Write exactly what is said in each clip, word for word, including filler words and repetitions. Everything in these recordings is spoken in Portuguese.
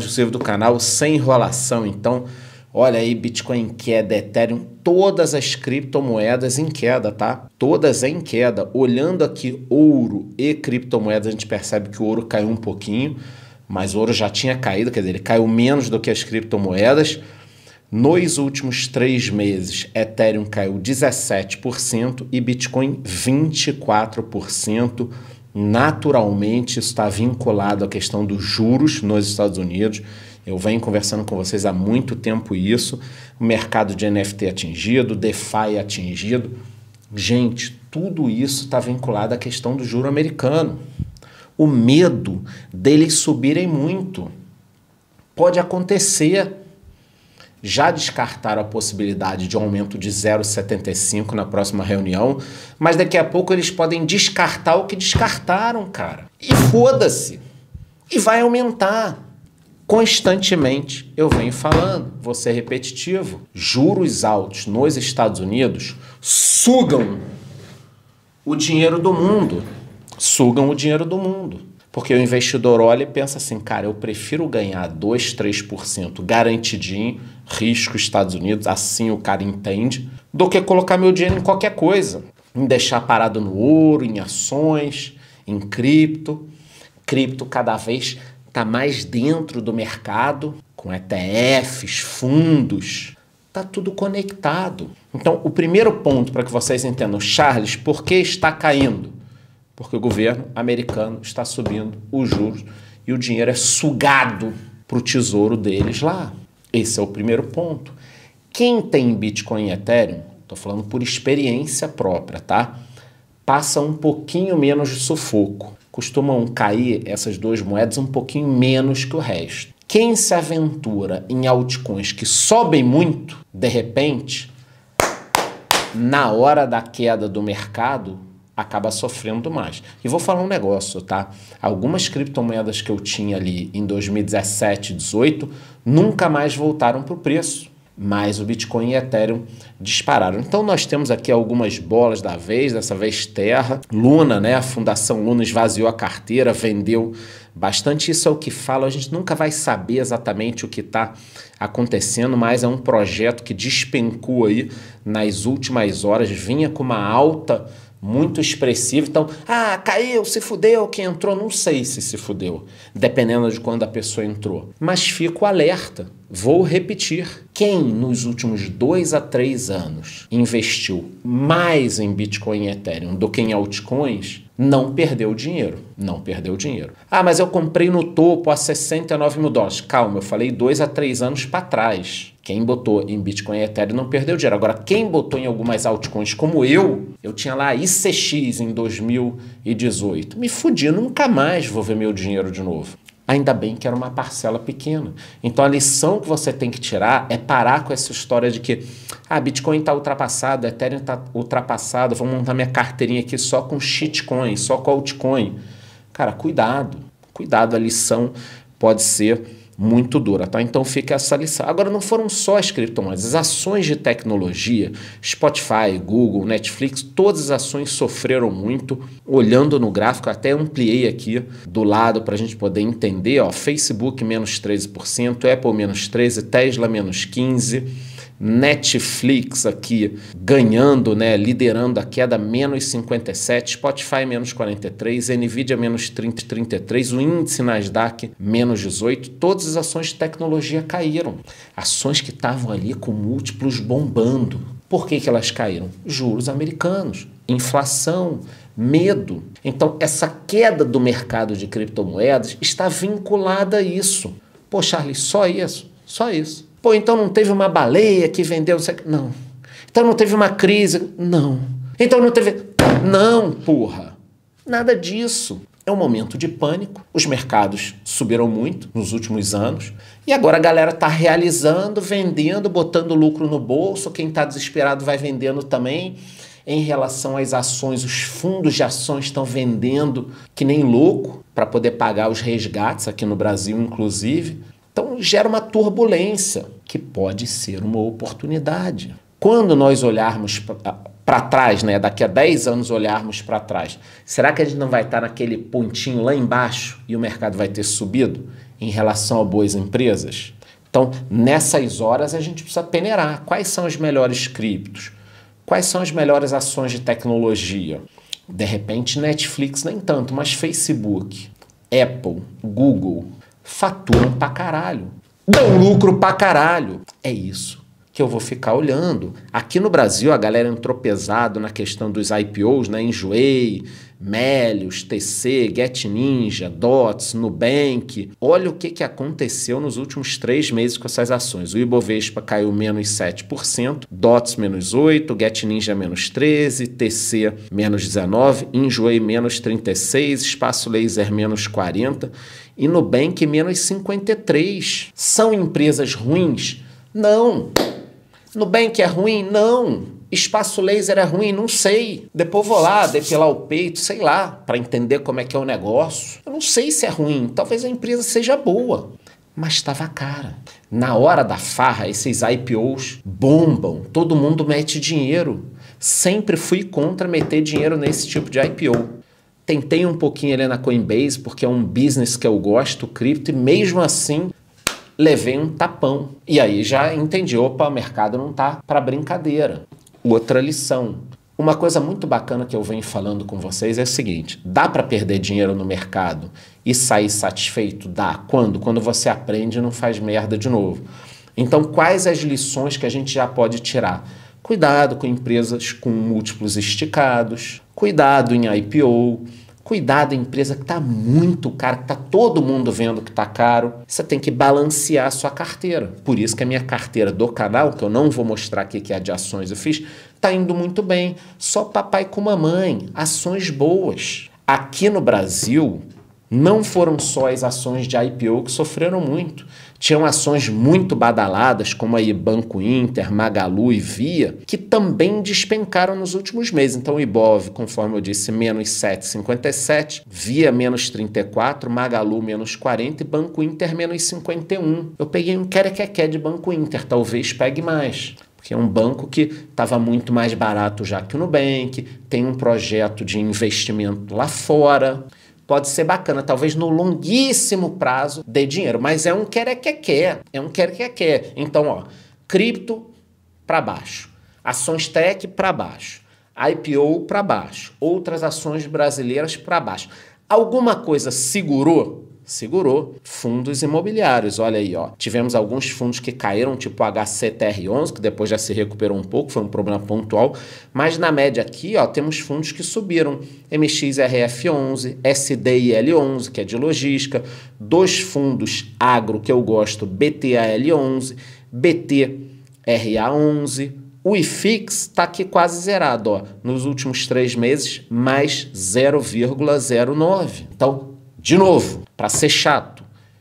exclusivo do canal, sem enrolação. Então, olha aí, Bitcoin em queda, Ethereum, todas as criptomoedas em queda, tá? Todas em queda. Olhando aqui ouro e criptomoedas, a gente percebe que o ouro caiu um pouquinho, mas o ouro já tinha caído, quer dizer, ele caiu menos do que as criptomoedas. Nos últimos três meses, Ethereum caiu dezessete por cento e Bitcoin vinte e quatro por cento. Naturalmente, isso está vinculado à questão dos juros nos Estados Unidos. Eu venho conversando com vocês há muito tempo isso. O mercado de N F T atingido, DeFi atingido. Gente, tudo isso está vinculado à questão do juro americano. O medo deles subirem muito. Pode acontecer. Já descartaram a possibilidade de um aumento de zero vírgula setenta e cinco na próxima reunião, mas daqui a pouco eles podem descartar o que descartaram, cara. E foda-se. E vai aumentar. Constantemente eu venho falando, vou ser repetitivo. Juros altos nos Estados Unidos sugam o dinheiro do mundo. Sugam o dinheiro do mundo. Porque o investidor olha e pensa assim, cara, eu prefiro ganhar dois, três por cento garantidinho, risco Estados Unidos, assim o cara entende, do que colocar meu dinheiro em qualquer coisa. Em deixar parado no ouro, em ações, em cripto. Cripto cada vez está mais dentro do mercado, com E T Fs, fundos. Está tudo conectado. Então, o primeiro ponto para que vocês entendam, Charles, por que está caindo? Porque o governo americano está subindo os juros e o dinheiro é sugado para o tesouro deles lá. Esse é o primeiro ponto. Quem tem Bitcoin e Ethereum, estou falando por experiência própria, tá? Passa um pouquinho menos de sufoco. Costumam cair essas duas moedas um pouquinho menos que o resto. Quem se aventura em altcoins que sobem muito, de repente, na hora da queda do mercado, acaba sofrendo mais. E vou falar um negócio, tá? Algumas criptomoedas que eu tinha ali em dois mil e dezessete, dezoito, nunca mais voltaram para o preço. Mas o Bitcoin e Ethereum dispararam. Então nós temos aqui algumas bolas da vez, dessa vez Terra. Luna, né? A Fundação Luna esvaziou a carteira, vendeu bastante. Isso é o que fala. A gente nunca vai saber exatamente o que está acontecendo, mas é um projeto que despencou aí nas últimas horas, vinha com uma alta muito expressivo. Então, ah, caiu, se fudeu, quem entrou, não sei se se fudeu, dependendo de quando a pessoa entrou. Mas fico alerta, vou repetir. Quem nos últimos dois a três anos investiu mais em Bitcoin e Ethereum do que em altcoins, não perdeu dinheiro, não perdeu dinheiro. Ah, mas eu comprei no topo a sessenta e nove mil dólares. Calma, eu falei dois a três anos para trás. Quem botou em Bitcoin e Ethereum não perdeu dinheiro. Agora, quem botou em algumas altcoins como eu, eu tinha lá I C X em dois mil e dezoito. Me fudi, nunca mais vou ver meu dinheiro de novo. Ainda bem que era uma parcela pequena. Então a lição que você tem que tirar é parar com essa história de que ah, Bitcoin está ultrapassado, Ethereum está ultrapassado, vou montar minha carteirinha aqui só com shitcoin, só com altcoin. Cara, cuidado, cuidado, a lição pode ser muito dura, tá? Então fica essa lição. Agora, não foram só as criptomoedas, as ações de tecnologia, Spotify, Google, Netflix, todas as ações sofreram muito. Olhando no gráfico, até ampliei aqui do lado para a gente poder entender, ó, Facebook menos treze por cento, Apple menos treze por cento, Tesla menos quinze por cento, Netflix aqui ganhando, né, liderando a queda, menos cinquenta e sete, Spotify menos quarenta e três, Nvidia menos trinta, trinta e três, o índice Nasdaq menos dezoito, todas as ações de tecnologia caíram. Ações que estavam ali com múltiplos bombando. Por que que elas caíram? Juros americanos, inflação, medo. Então essa queda do mercado de criptomoedas está vinculada a isso. Pô, Charlie, só isso? Só isso. Pô, então não teve uma baleia que vendeu... Não. Então não teve uma crise? Não. Então não teve... Não, porra. Nada disso. É um momento de pânico. Os mercados subiram muito nos últimos anos. E agora a galera está realizando, vendendo, botando lucro no bolso. Quem está desesperado vai vendendo também. Em relação às ações, os fundos de ações estão vendendo que nem louco para poder pagar os resgates aqui no Brasil, inclusive. Então gera uma turbulência que pode ser uma oportunidade. Quando nós olharmos para trás, né, daqui a dez anos olharmos para trás, será que a gente não vai estar naquele pontinho lá embaixo e o mercado vai ter subido? em relação a boas empresas? Então, nessas horas a gente precisa peneirar quais são os melhores criptos, quais são as melhores ações de tecnologia. De repente, Netflix nem tanto, mas Facebook, Apple, Google, faturam pra caralho, dão lucro pra caralho. É isso que eu vou ficar olhando. Aqui no Brasil, a galera entrou pesado na questão dos I P Os, né? Enjoei, Melius, T C, Get Ninja, Dots, Nubank. Olha o que, que aconteceu nos últimos três meses com essas ações. O Ibovespa caiu menos sete por cento, Dots menos oito por cento, Get Ninja menos treze por cento, T C menos dezenove por cento, Enjoei menos trinta e seis por cento, Espaço Laser menos quarenta por cento e Nubank menos cinquenta e três por cento. São empresas ruins? Não. Nubank é ruim? Não. Espaço Laser é ruim? Não sei. Depois vou lá depilar o peito, sei lá, para entender como é que é o negócio. Eu não sei se é ruim. Talvez a empresa seja boa, mas estava cara. Na hora da farra, esses I P Os bombam. Todo mundo mete dinheiro. Sempre fui contra meter dinheiro nesse tipo de I P O. Tentei um pouquinho ali na Coinbase, porque é um business que eu gosto, cripto, e mesmo assim levei um tapão. E aí já entendi, opa, o mercado não tá para brincadeira. Outra lição. Uma coisa muito bacana que eu venho falando com vocês é o seguinte: dá para perder dinheiro no mercado e sair satisfeito? Dá. Quando? Quando você aprende e não faz merda de novo. Então, quais as lições que a gente já pode tirar? Cuidado com empresas com múltiplos esticados, cuidado em I P O, cuidado em empresa que está muito cara, que está todo mundo vendo que está caro. Você tem que balancear a sua carteira. Por isso que a minha carteira do canal, que eu não vou mostrar aqui que é de ações eu fiz, está indo muito bem. Só papai com mamãe, ações boas. Aqui no Brasil, não foram só as ações de I P O que sofreram muito. Tinham ações muito badaladas, como aí Banco Inter, Magalu e Via, que também despencaram nos últimos meses. Então o Ibov, conforme eu disse, menos sete vírgula cinquenta e sete, Via menos trinta e quatro, Magalu menos quarenta e Banco Inter menos cinquenta e um. Eu peguei um querequequé de Banco Inter, talvez pegue mais. Porque é um banco que estava muito mais barato já que o Nubank, tem um projeto de investimento lá fora. Pode ser bacana, talvez no longuíssimo prazo dê dinheiro, mas é um quer-quer-quer, é um quer-quer-quer. Então, ó, cripto para baixo, ações tech para baixo, I P O para baixo, outras ações brasileiras para baixo. Alguma coisa segurou? Segurou. Fundos imobiliários, olha aí, ó. Tivemos alguns fundos que caíram, tipo H C T R onze, que depois já se recuperou um pouco, foi um problema pontual, mas na média aqui, ó, temos fundos que subiram. M X R F onze, S D I L onze, que é de logística, dois fundos agro que eu gosto, B T A L onze, B T R A onze, o I F I X está aqui quase zerado, ó. Nos últimos três meses, mais zero vírgula zero nove. Então, de novo, para ser chato,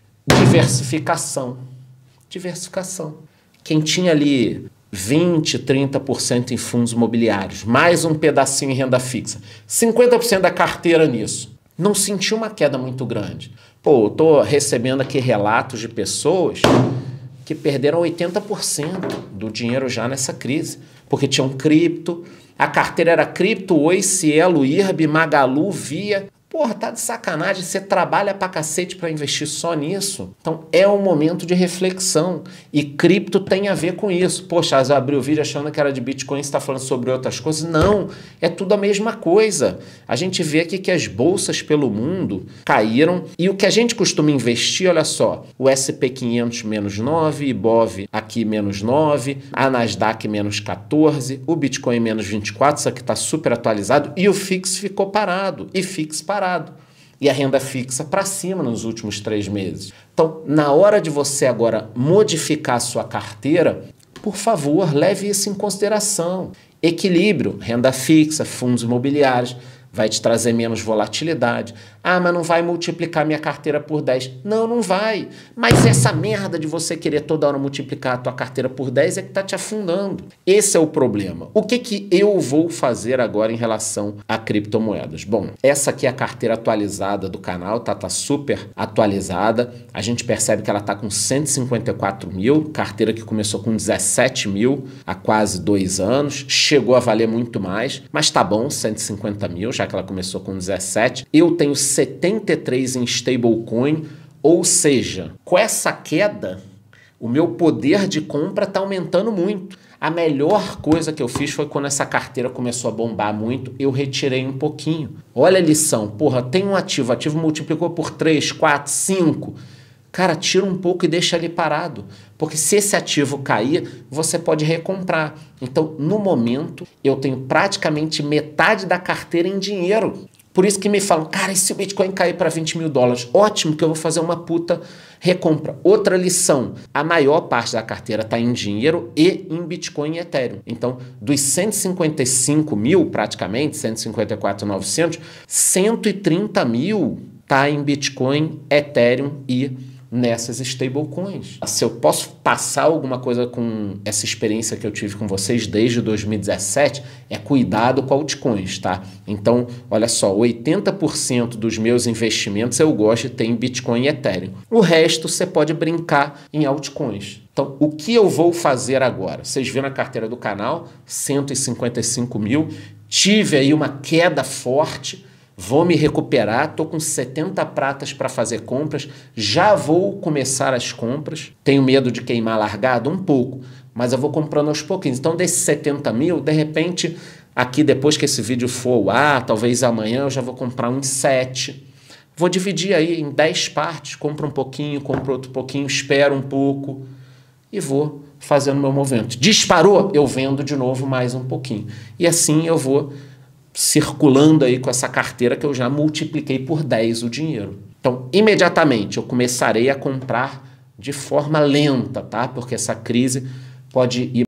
diversificação. Diversificação. Quem tinha ali vinte, trinta por cento em fundos imobiliários, mais um pedacinho em renda fixa, cinquenta por cento da carteira nisso, não sentiu uma queda muito grande. Pô, eu tô recebendo aqui relatos de pessoas que perderam oitenta por cento do dinheiro já nessa crise, porque tinham cripto, a carteira era cripto, Oi, Cielo, I R B, Magalu, Via. Porra, tá de sacanagem, você trabalha pra cacete pra investir só nisso. Então é um momento de reflexão e cripto tem a ver com isso. Poxa, eu abri o vídeo achando que era de Bitcoin, você tá falando sobre outras coisas. Não, é tudo a mesma coisa. A gente vê aqui que as bolsas pelo mundo caíram e o que a gente costuma investir, olha só, o S e P quinhentos menos nove, Ibov aqui menos nove, a Nasdaq menos quatorze, o Bitcoin menos vinte e quatro, isso aqui tá super atualizado e o F I X ficou parado, e F I X parado. E a renda fixa para cima nos últimos três meses. Então, na hora de você agora modificar a sua carteira, por favor, leve isso em consideração. Equilíbrio, renda fixa, fundos imobiliários, vai te trazer menos volatilidade. Ah, mas não vai multiplicar minha carteira por dez. Não, não vai. Mas essa merda de você querer toda hora multiplicar a tua carteira por dez é que está te afundando. Esse é o problema. O que, que eu vou fazer agora em relação a criptomoedas? Bom, essa aqui é a carteira atualizada do canal, tá? Tá super atualizada. A gente percebe que ela tá com cento e cinquenta e quatro mil, carteira que começou com dezessete mil há quase dois anos, chegou a valer muito mais, mas tá bom, cento e cinquenta mil, já que ela começou com dezessete. Eu tenho setenta e três em stablecoin, Ou seja, com essa queda, o meu poder de compra está aumentando muito. A melhor coisa que eu fiz foi quando essa carteira começou a bombar muito, eu retirei um pouquinho. Olha a lição, porra, tem um ativo, ativo multiplicou por três, quatro, cinco. Cara, tira um pouco e deixa ali parado. Porque se esse ativo cair, você pode recomprar. Então, no momento, eu tenho praticamente metade da carteira em dinheiro. Por isso que me falam, cara, e se o Bitcoin cair para vinte mil dólares? Ótimo, que eu vou fazer uma puta recompra. Outra lição, a maior parte da carteira está em dinheiro e em Bitcoin e Ethereum. Então, dos cento e cinquenta e cinco mil, praticamente, cento e cinquenta e quatro mil e novecentos, cento e trinta mil está em Bitcoin, Ethereum e nessas stablecoins. Se eu posso passar alguma coisa com essa experiência que eu tive com vocês desde dois mil e dezessete, é cuidado com altcoins, tá? Então, olha só, oitenta por cento dos meus investimentos eu gosto de ter em Bitcoin e Ethereum. O resto você pode brincar em altcoins. Então, o que eu vou fazer agora? Vocês viram a carteira do canal, cento e cinquenta e cinco mil, tive aí uma queda forte, vou me recuperar, estou com setenta pratas para fazer compras, já vou começar as compras, tenho medo de queimar largado? Um pouco, mas eu vou comprando aos pouquinhos. Então, desses setenta mil, de repente, aqui depois que esse vídeo for ao ar, talvez amanhã eu já vou comprar uns sete. Vou dividir aí em dez partes, compro um pouquinho, compro outro pouquinho, espero um pouco e vou fazendo meu movimento. Disparou, eu vendo de novo mais um pouquinho. E assim eu vou circulando aí com essa carteira que eu já multipliquei por dez o dinheiro. Então, imediatamente eu começarei a comprar de forma lenta, tá? Porque essa crise pode ir